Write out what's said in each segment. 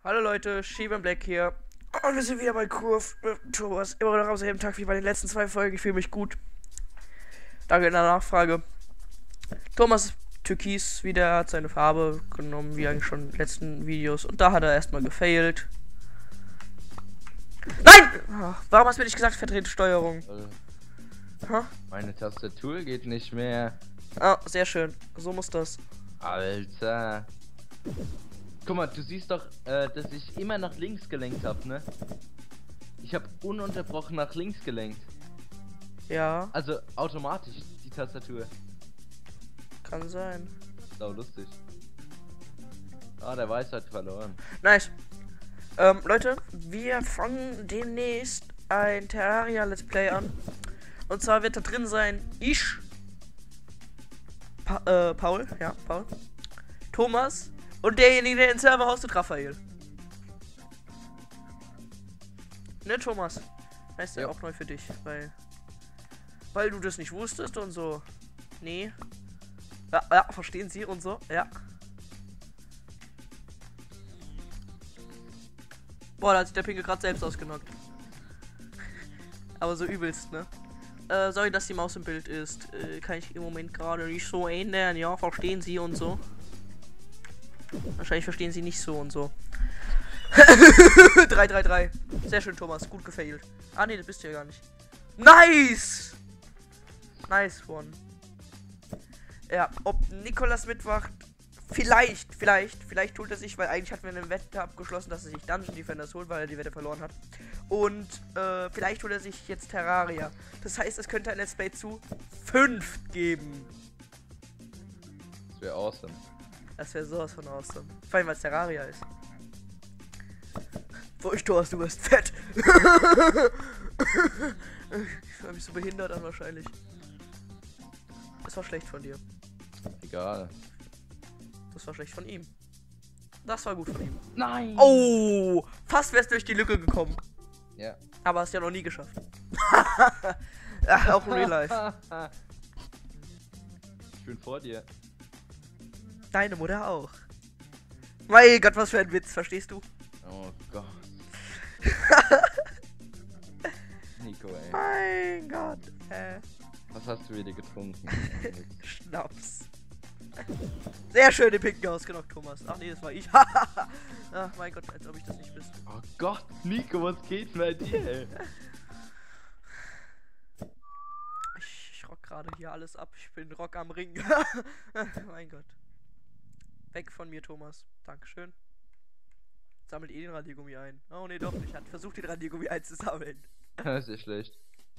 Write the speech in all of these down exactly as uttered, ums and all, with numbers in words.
Hallo Leute, Sheevan Black hier. Und wir sind wieder bei Kurve mit Thomas. Immer noch am selben Tag wie bei den letzten zwei Folgen. Ich fühle mich gut. Danke in der Nachfrage. Thomas Türkis wieder hat seine Farbe genommen, wie eigentlich schon in den letzten Videos. Und da hat er erstmal gefailt. Nein! Ach, warum hast du mir nicht gesagt, verdrehte Steuerung? Ha? Meine Tastatur geht nicht mehr. Ah, sehr schön. So muss das. Alter. Guck mal, du siehst doch, äh, dass ich immer nach links gelenkt habe, ne? Ich habe ununterbrochen nach links gelenkt. Ja. Also automatisch, die Tastatur. Kann sein. Sau lustig. Ah, der Weiß hat verloren. Nice. Ähm, Leute, wir fangen demnächst ein Terraria Let's Play an. Und zwar wird da drin sein ich, pa äh, Paul, ja, Paul, Thomas und derjenige, der den Server hostet, Raphael. Ne, Thomas? Das ist ja Ja. auch neu für dich, weil, weil du das nicht wusstest und so. Nee. Ja, ja, verstehen Sie und so, ja. Boah, da hat sich der Pinke gerade selbst ausgenockt. Aber so übelst, ne? Äh, sorry, dass die Maus im Bild ist. Äh, kann ich im Moment gerade nicht so ändern. Ja, verstehen Sie und so. Wahrscheinlich verstehen Sie nicht so und so. drei drei drei. Sehr schön, Thomas. Gut gefailt. Ah, nee, das bist du ja gar nicht. Nice! Nice one. Ja, ob Nikolas mitwacht, vielleicht, vielleicht, vielleicht holt er sich, weil eigentlich hatten wir eine Wette abgeschlossen, dass er sich Dungeon Defenders holt, weil er die Wette verloren hat. Und äh, vielleicht holt er sich jetzt Terraria. Das heißt, es könnte ein Let's Play zu fünf geben. Das wäre awesome. Das wäre sowas von awesome. Vor allem, weil es Terraria ist. Wo ich du hast, du wirst fett. Ich fühle mich so behindert an wahrscheinlich. Das war schlecht von dir. Egal. Das war schlecht von ihm. Das war gut von ihm. Nein! Oh! Fast wär's durch die Lücke gekommen. Ja. Aber hast ja noch nie geschafft. Ach, auch in Real Life. Ich bin vor dir. Deine Mutter auch. Mein Gott, was für ein Witz, verstehst du? Oh Gott. Nico, ey. Mein Gott. Äh, Was hast du wieder getrunken? Schnaps. Sehr schön den Pinken ausgenockt, Thomas. Ach nee, das war ich. Ach mein Gott, als ob ich das nicht wüsste. Oh Gott, Nico, was geht bei dir, ey? Ich, ich rock gerade hier alles ab. Ich bin Rock am Ring. Mein Gott. Weg von mir, Thomas. Dankeschön. Sammelt eh den Radiergummi ein. Oh nee, doch nicht. Hat versucht, den Radiergummi einzusammeln. Das ist ja schlecht.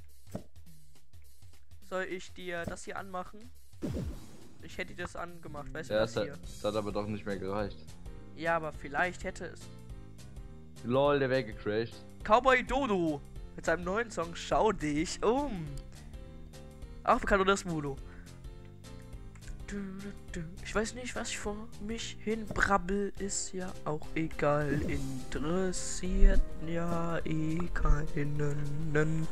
Soll ich dir das hier anmachen? Ich hätte dir das angemacht, weißt du Ja, was es hat, hier? es hat aber doch nicht mehr gereicht. Ja, aber vielleicht hätte es. Lol, der wäre gecrashed. Cowboy Dodo mit seinem neuen Song Schau dich um. Auch bekannt unter das Mudo. Ich weiß nicht, was ich vor mich hin brabbel, ist ja auch egal. Interessiert ja eh keinen.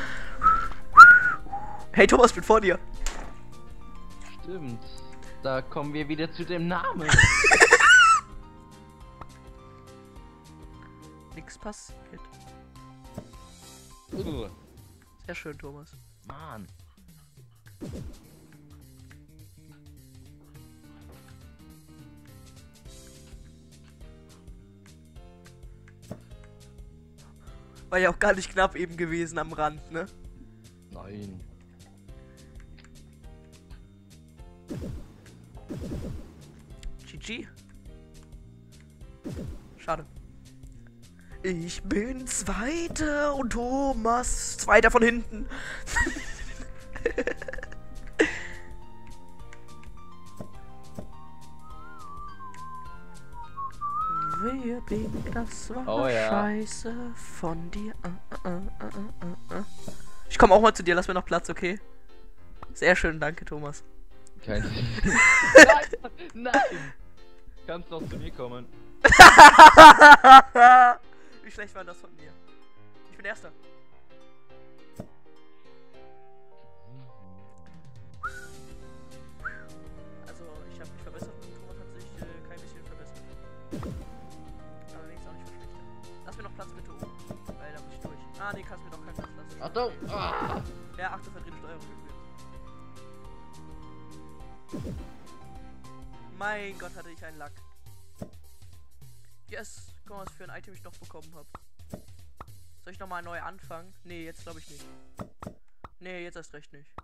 Hey Thomas, bin vor dir. Stimmt. Da kommen wir wieder zu dem Namen. Nix passiert. uh, Sehr schön, Thomas. Mann. War ja auch gar nicht knapp eben gewesen am Rand, ne? Nein. G G. Schade. Ich bin Zweiter und Thomas Zweiter von hinten. Wer bin das war Oh ja. scheiße von dir. Uh, uh, uh, uh, uh, uh. Ich komme auch mal zu dir, lass mir noch Platz, okay? Sehr schön, danke Thomas. Kein Nein! Nein! Kannst noch zu mir kommen. Wie schlecht war das von mir? Ich bin Erster. Also, ich habe mich verbessert und Thomas hat sich äh, kein bisschen verbessert. Allerdings mir noch Platz bitte oben. Weil da muss ich durch. Ah, nee, kannst mir doch keinen Platz lassen. Achtung! Ah. Ja, achte verdrehte Steuerung geführt. Mein Gott, hatte ich einen Lack. Yes, guck mal, was für ein Item ich noch bekommen habe. Soll ich nochmal neu anfangen? Nee, jetzt glaube ich nicht. Nee, jetzt erst recht nicht.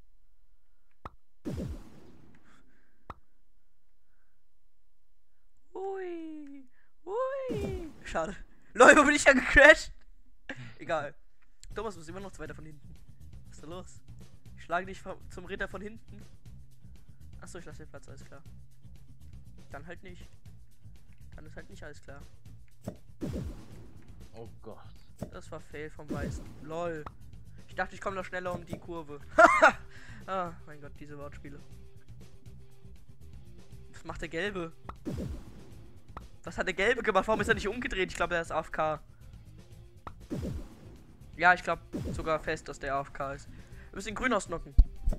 Ui, ui. Schade. Leute, wo bin ich ja gecrashed? Egal. Thomas muss immer noch zwei davon hinten. Was ist da los? Ich schlage dich zum Ritter von hinten. Achso, ich lasse den Platz, alles klar. Dann halt nicht. Dann ist halt nicht alles klar. Oh Gott. Das war Fail vom Weißen. Lol. Ich dachte, ich komme noch schneller um die Kurve. Ah, mein Gott, diese Wortspiele. Was macht der Gelbe? Was hat der Gelbe gemacht? Warum ist er nicht umgedreht? Ich glaube, er ist A F K. Ja, ich glaube sogar fest, dass der A F K ist. Wir müssen den Grün ausnocken.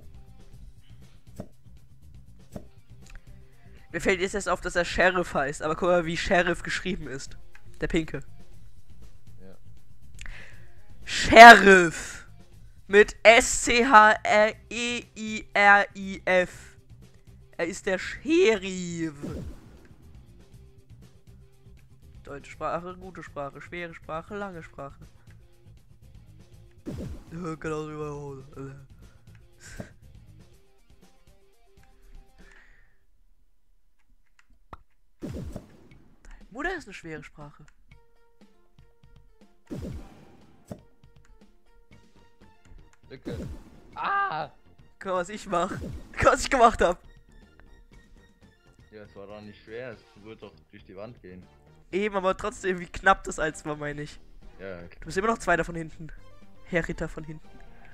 Mir fällt jetzt erst auf, dass er Sheriff heißt. Aber guck mal, wie Sheriff geschrieben ist. Der Pinke. Ja. Sheriff. Mit S C H R E I R I F. Er ist der Sheriff. Deutsche Sprache, gute Sprache, schwere Sprache, lange Sprache. Ja, genau wie bei Hause. Deine Mutter ist eine schwere Sprache. Lücke. Ah! Guck mal, was ich mache. Guck mal, was ich gemacht habe. Ja, es war doch nicht schwer, es würde doch durch die Wand gehen. Eben, aber trotzdem, wie knapp das als war, meine ich. Ja, Du bist immer noch zwei davon hinten. Herr Ritter von hinten.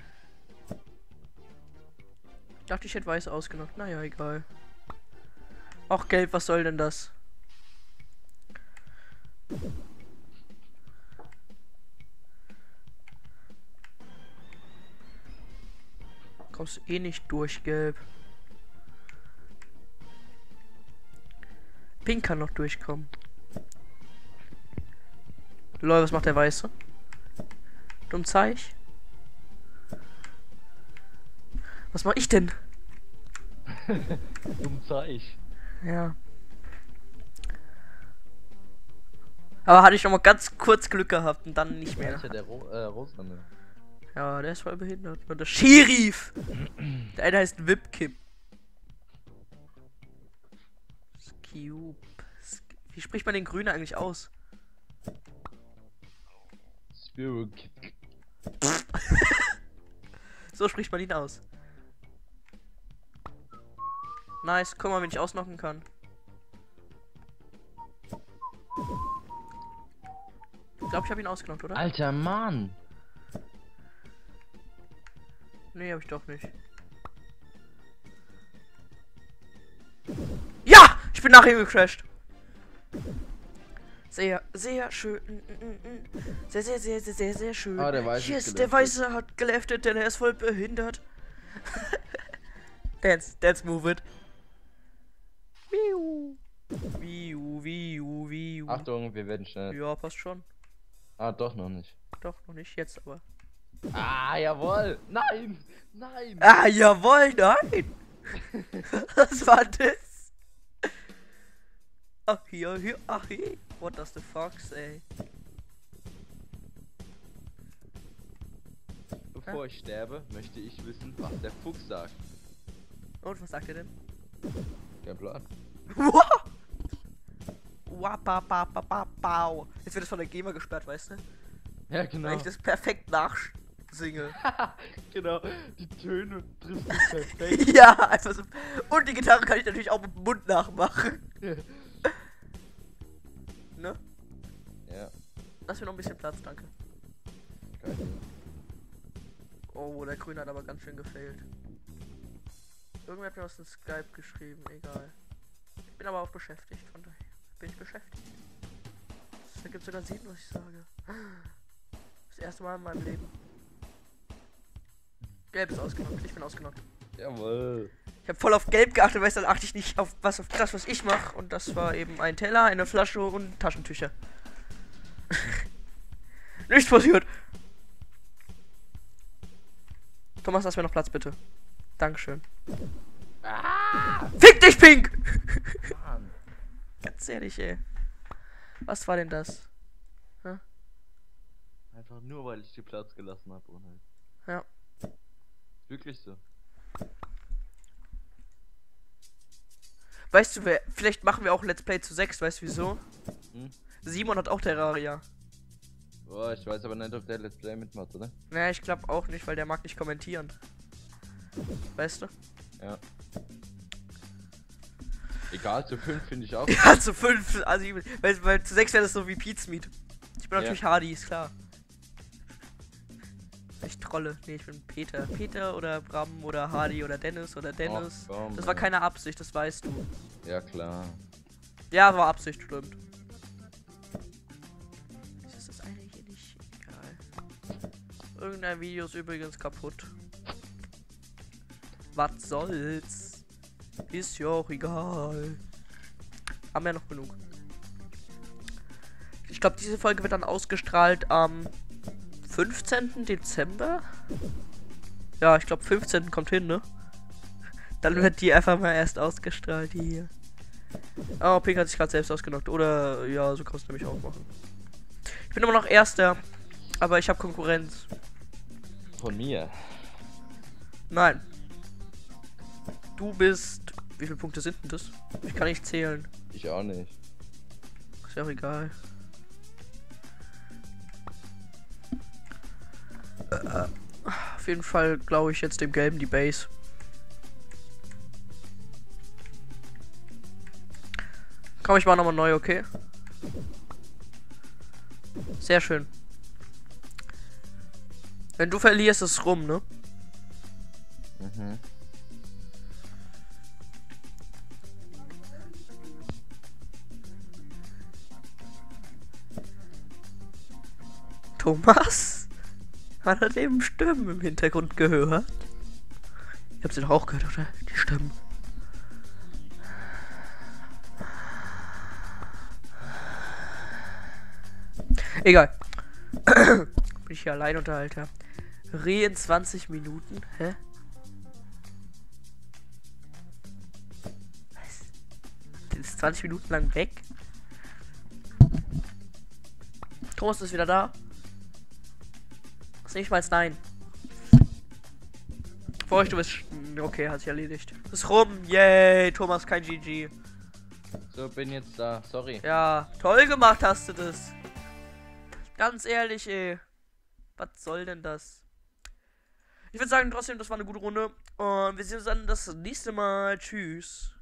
Ich dachte, ich hätte weiß ausgenockt. Naja, egal. Auch gelb, was soll denn das? Kommst eh nicht durch, gelb. Pink kann noch durchkommen. Lol, was macht der Weiße? Dumm Zeich. Was mach ich denn? Dumm Zeich. Ja. Aber hatte ich noch mal ganz kurz Glück gehabt und dann nicht mehr. Ja, der Ro äh, Rosane. Ja, der ist voll behindert. Und der Sheriff! Der eine heißt Wipkip. Skube. Sk Wie spricht man den Grünen eigentlich aus? Spirit. So spricht man ihn aus. Nice, guck mal, wenn ich ausnocken kann. Ich glaube, ich habe ihn ausgenockt, oder? Alter Mann! Nee, habe ich doch nicht. Ja! Ich bin nach ihm gecrashed. Sehr, sehr schön. Sehr, sehr, sehr, sehr, sehr, sehr schön. Ah, der Weiße yes, ist der geleftet. Weiße hat geleftet, denn er ist voll behindert. Dance, dance, move it. Wiu. Wiu, wiu, wiu. Achtung, wir werden schnell. Ja, passt schon. Ah, doch noch nicht. Doch, noch nicht jetzt, aber. Ah, jawohl! Nein! Nein! Ah, jawohl, nein! Was war das? Ach, hier, hier, ach, hier. What does the fox say? Bevor ich sterbe, möchte ich wissen, was der Fuchs sagt. Und was sagt er denn? Kein Plan. Wapapapapau. Jetzt wird es von der GEMA gesperrt, weißt du? Ja, genau. Weil ich das perfekt nachsinge. Genau, die Töne trifft es perfekt. Ja, einfach so. Und die Gitarre kann ich natürlich auch mit dem Mund nachmachen. Ne? Ja, Lass mir noch ein bisschen Platz, danke. geil. Oh, der Grüne hat aber ganz schön gefailt. Irgendwer hat mir aus dem Skype geschrieben, egal. Ich bin aber auch beschäftigt, von daher bin ich beschäftigt. Das ergibt sogar Sinn, was ich sage. Das erste Mal in meinem Leben. Gelb ist ausgenockt, ich bin ausgenockt. Jawohl. Ich habe voll auf Gelb geachtet, weil dann achte ich nicht auf was auf das, was ich mache. Und das war eben ein Teller, eine Flasche und Taschentücher. Nichts passiert. Thomas, lass mir noch Platz, bitte. Dankeschön. Ah, Fick dich, Pink! Mann. Ganz ehrlich, ey. Was war denn das? Einfach nur, weil ich dir Platz gelassen habe. Ohne. Ja. Wirklich so. Weißt du, wer, vielleicht machen wir auch Let's Play zu sechs, weißt du wieso? Hm? Simon hat auch Terraria. Oh, ich weiß aber nicht, ob der Let's Play mitmacht, oder? Naja, ich glaube auch nicht, weil der mag nicht kommentieren. Weißt du? Ja. Egal, zu fünf finde ich auch. Ja, zu fünf, also weil, weil zu sechs wäre das so wie Pete's Meat. Ich bin Ja. natürlich Hardy, ist klar. Ich trolle. Nee, ich bin Peter. Peter oder Bram oder Hardy oder Dennis oder Dennis. Ach, komm, Das war ey. keine Absicht, das weißt du. Ja, klar. Ja, war Absicht, stimmt. Ist das eine hier nicht egal? Irgendein Video ist übrigens kaputt. Was soll's? Ist ja auch egal. Haben wir noch genug. Ich glaube, diese Folge wird dann ausgestrahlt am fünfzehnten Dezember. Ja, ich glaube fünfzehnten kommt hin, ne? Dann wird die einfach mal erst ausgestrahlt hier. Oh, Pink hat sich gerade selbst ausgenockt. Oder ja, so kannst du nämlich auch machen. Ich bin immer noch Erster, aber ich habe Konkurrenz. Von mir. Nein. Du bist. Wie viele Punkte sind denn das? Ich kann nicht zählen. Ich auch nicht. Ist ja auch egal. Äh, auf jeden Fall glaube ich jetzt dem Gelben die Base. Komm, ich mach nochmal neu, okay? Sehr schön. Wenn du verlierst, ist es rum, ne? Mhm. Thomas? Hat er eben Stimmen im Hintergrund gehört? Ich hab sie doch auch gehört, oder? Die Stimmen. Egal. Bin ich hier allein Unterhalter. Reh in zwanzig Minuten? Hä? Was? Der ist zwanzig Minuten lang weg? Thomas ist wieder da. Ist nicht mal nein. Vor du bist. Okay, hat sich erledigt. Ist rum. Yay. Thomas kein G G. So, bin jetzt da. Sorry. Ja, toll gemacht hast du das. Ganz ehrlich, ey. Was soll denn das? Ich würde sagen, trotzdem, das war eine gute Runde. Und wir sehen uns dann das nächste Mal. Tschüss.